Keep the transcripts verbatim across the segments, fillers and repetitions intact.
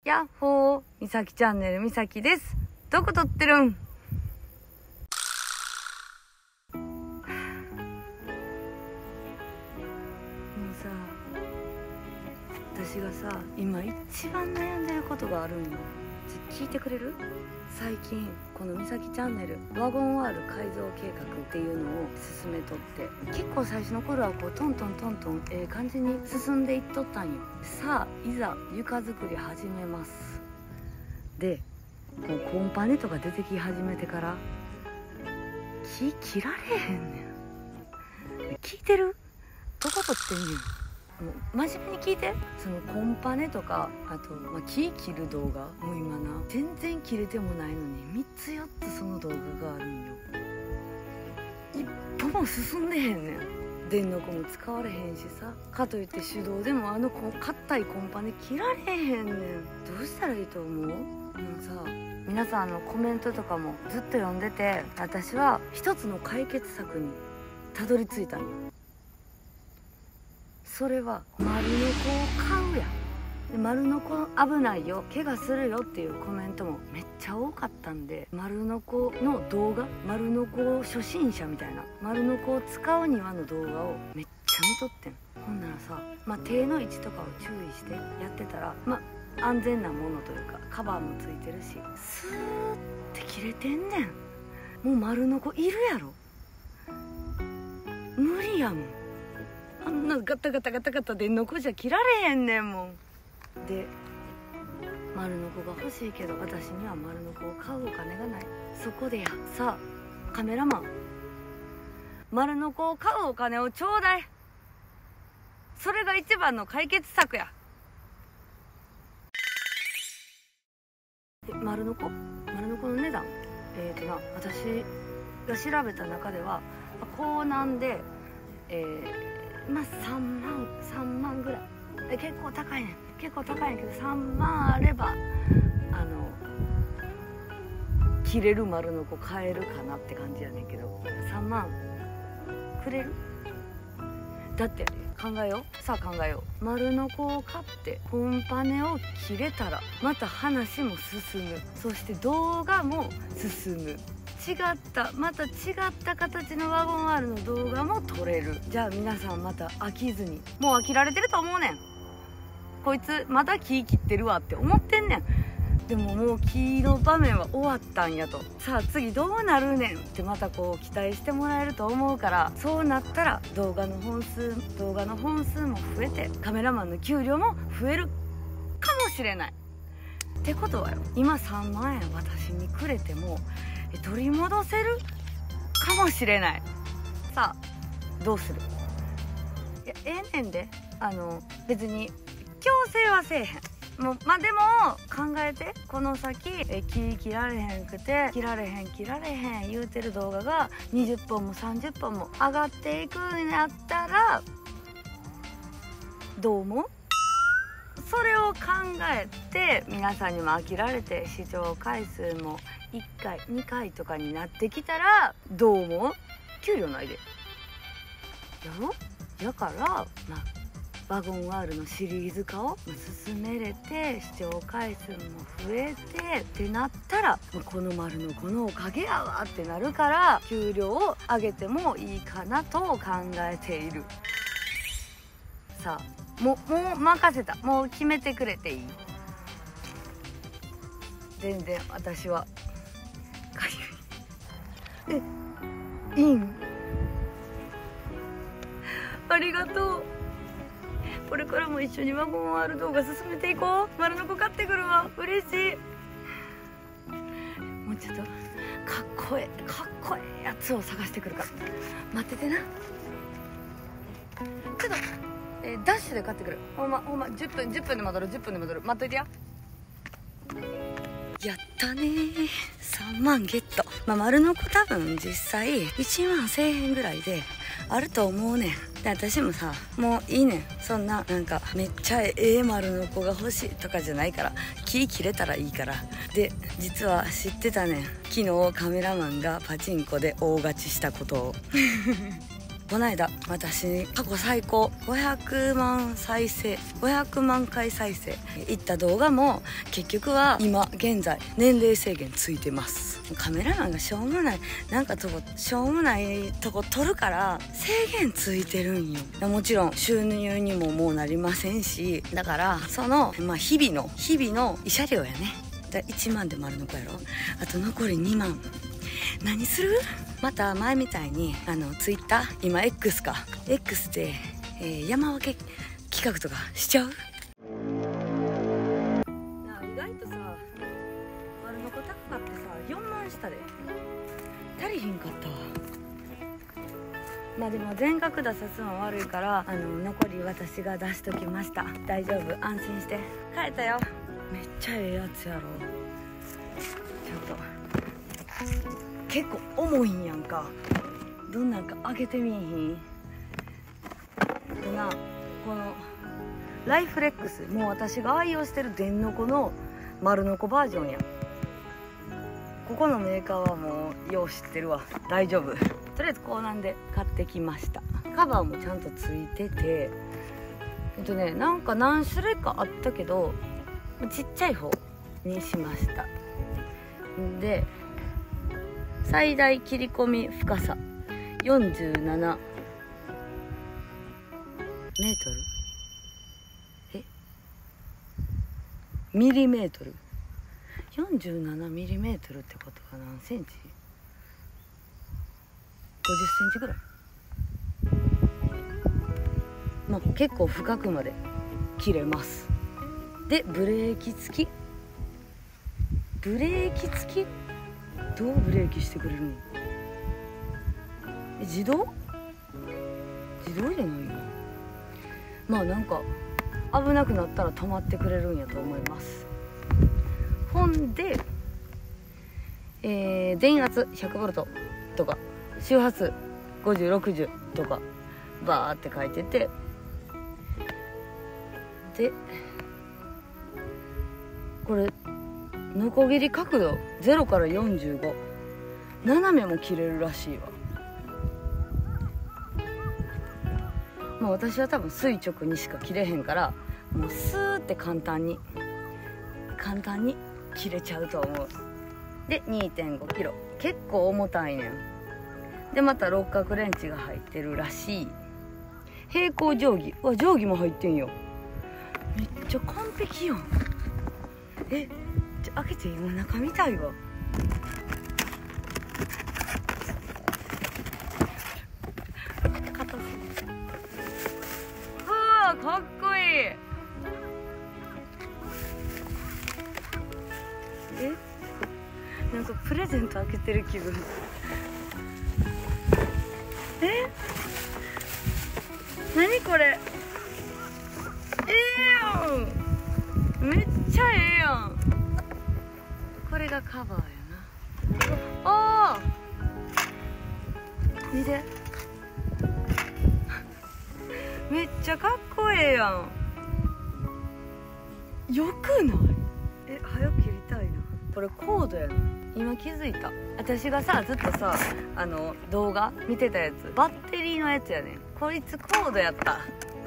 やっほー、みさきチャンネルみさきです。どこ撮ってるん？もうさ、私がさ、今一番悩んでることがあるんよ。聞いてくれる？最近このみさきチャンネルワゴン ワール改造計画っていうのを進めとって、結構最初の頃はこうトントントントンええ感じに進んでいっとったんよ。さあいざ床作り始めます。でこうコンパネとか出てき始めてから木切られへんねん。聞いてる？どこ撮ってんねん。もう真面目に聞いて。そのコンパネとかあと、まあ、木切る動画もう今な全然切れてもないのにみっつよっつその動画があるんよ。一歩も進んでへんねん。電の子も使われへんしさ、かといって手動でもあの硬いコンパネ切られへんねん。どうしたらいいと思う？もうさ、皆さんのコメントとかもずっと読んでて、私は一つの解決策にたどり着いたんよ。それは丸のこを買うや。で丸のこ危ないよ、怪我するよっていうコメントもめっちゃ多かったんで、丸のこの動画、丸のこ初心者みたいな丸のこを使うにはの動画をめっちゃ見とってん。ほんならさ、まあ、手の位置とかを注意してやってたら、まあ安全なものというかカバーもついてるし、スーって切れてんねん。もう丸のこいるやろ。無理やもん。あんなガタガタガタガタでのこじゃ切られへんねんもん。で丸のこが欲しいけど私には丸のこを買うお金がない。そこでや、さあカメラマン、丸のこを買うお金をちょうだい。それが一番の解決策や。え丸のこ丸のこの値段、えーとな私が調べた中では高難でえー、まあさんまんさんまんぐらい。結構高いねん。結構高いんやけどさんまんあればあの切れる丸のこ買えるかなって感じやねんけど、さんまんくれる？だって考えよう。さあ考えよう。丸のこを買ってコンパネを切れたらまた話も進む。そして動画も進む。違ったまた違った形のワゴン R の動画も撮れる。じゃあ皆さんまた飽きずに、もう飽きられてると思うねん。こいつまた木切ってるわって思ってんねん。でももう木の場面は終わったんやと。さあ次どうなるねんってまたこう期待してもらえると思うから、そうなったら動画の本数動画の本数も増えてカメラマンの給料も増えるかもしれないってことはよ、今さんまんえん私にくれても取り戻せるかもしれない。さあどうする？いやええねんで、あの別に強制はせえへん。もうまあでも考えて、この先え木切られへんくて切られへん切られへん言うてる動画がにじゅっぽんもさんじゅっぽんも上がっていくんやったらどう思う？それを考えて皆さんにも飽きられて視聴回数もいっかいにかいとかになってきたらどう思う？給料ないでやろ。だからまあワゴン R のシリーズ化を進めれて視聴回数も増えてってなったら、この丸のこのおかげやわってなるから、給料を上げてもいいかなと考えている。さあもうもう任せた。もう決めてくれていい？全然私はかゆい。えいいん？ありがとう。これからも一緒にワゴン R 動画進めていこう。丸のこ買ってくるわ。嬉しい。もうちょっとかっこええかっこええやつを探してくるから待っててな。ちょっと、えー、ダッシュで買ってくる。ほんまほんまじゅっぷんじゅっぷんで戻る。じゅっぷんで戻る。待っといてや。やったねー、さんまんゲット。まあ丸のこ多分実際いちまんせんえんぐらいであると思うねん。で私もさ、もういいねん。そんななんかめっちゃええ丸のこが欲しいとかじゃないから、木切れたらいいから。で実は知ってたねん、昨日カメラマンがパチンコで大勝ちしたことをこの間私過去最高ごひゃくまん再生ごひゃくまんかい再生いった動画も結局は今現在年齢制限ついてます。カメラマンがしょうもないなんかとこしょうもないとこ撮るから制限ついてるんよ。もちろん収入にももうなりませんし、だからその、まあ、日々の日々の慰謝料やね。だいちまんで丸のこやろ。あと残りにまん何する？また前みたいにあのツイッター今 X か X で、えー、山分け企画とかしちゃう？なあ意外とさ丸のこ高かってさよんまんしたで足りひんかったわ。まあでも全額出さすの悪いからあの残り私が出しときました。大丈夫安心して。帰ったよ。めっちゃええやつやろ。ちょっと結構重いんやんか。どんなんか開けてみいひん？でなこのライフレックスもう私が愛用してる電の子の丸の子バージョンや。ここのメーカーはもうよう知ってるわ。大丈夫。とりあえずこうなんで買ってきました。カバーもちゃんとついててえっとねなんか何種類かあったけどちっちゃい方にしました。で最大切り込み深さよんじゅうななメートルえミリメートルよんじゅうななミリメートルってことは何センチ？ごじゅっセンチぐらい。まあ結構深くまで切れます。でブレーキ付きブレーキ付きどうブレーキしてくれるの？え自動自動じゃないよ。まあなんか危なくなったら止まってくれるんやと思います。ほんで、えー、電圧 ひゃくボルト とか周波数ごじゅうろくじゅうとかバーって書いてて、でこれノコギリ角度ゼロからよんじゅうご斜めも切れるらしいわ。まあ私は多分垂直にしか切れへんからもうスーって簡単に簡単に切れちゃうと思う。で にてんごキロ結構重たいねん。でまた六角レンチが入ってるらしい。平行定規うわ定規も入ってんよ。めっちゃ完璧やん。えちょ開けて今中見たいわ。硬すぎる。うわかっこいい。えなんかプレゼント開けてる気分。え何これ。ええやんめっちゃええやん。これがカバーやな。あー見てめっちゃかっこええやん。よくない？え早く切りたいな。これコードやな。今気づいた。私がさずっとさあの動画見てたやつバッテリーのやつやねん。こいつコードやった。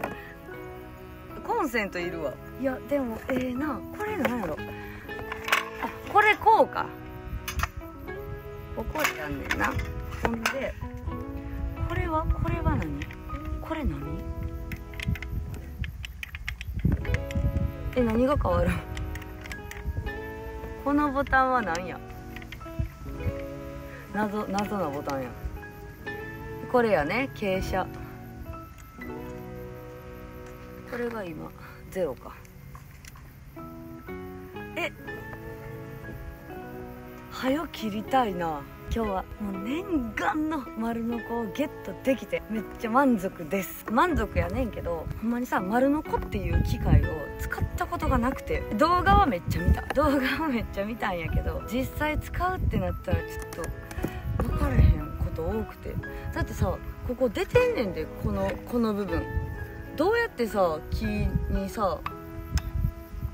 コンセントいるわ。いやでもええー、な。これなんやろ。あこれこうか。ここでやんねんな。ほんでこれはこれは何？これ何？え何が変わる？このボタンは何や？謎謎なボタンや。これやね傾斜。これが今ゼロか。え早切りたいな。今日はもう念願の丸ノコをゲットできてめっちゃ満足です。満足やねんけどほんまにさ丸ノコっていう機械を使ったことがなくて、動画はめっちゃ見た動画はめっちゃ見たんやけど実際使うってなったらちょっと分からへんこと多くて。だってさここ出てんねんで、このこの部分どうやってさ木にさ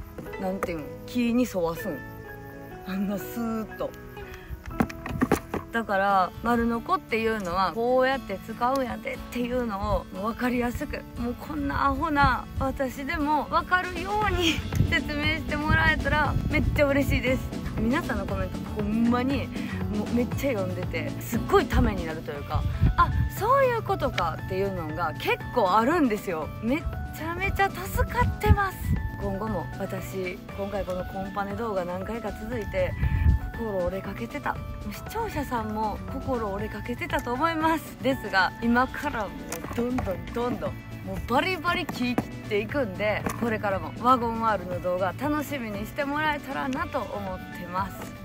なんていうの木に沿わすんあんなスーッと。 だから丸ノコっていうのはこうやって使うんやでっていうのを分かりやすく、もうこんなアホな私でも分かるように説明してもらえたらめっちゃ嬉しいです。皆さんのコメントほんまにもうめっちゃ読んでてすっごいためになるというか、あ、そういうことかっていうのが結構あるんですよ。めっちゃめちゃ助かってます。今後も私今回このコンパネ動画何回か続いて心折れかけてた、視聴者さんも心折れかけてたと思いますですが、今からもうどんどんどんどんもうバリバリ切っていくんで、これからもワゴンワールの動画楽しみにしてもらえたらなと思ってます。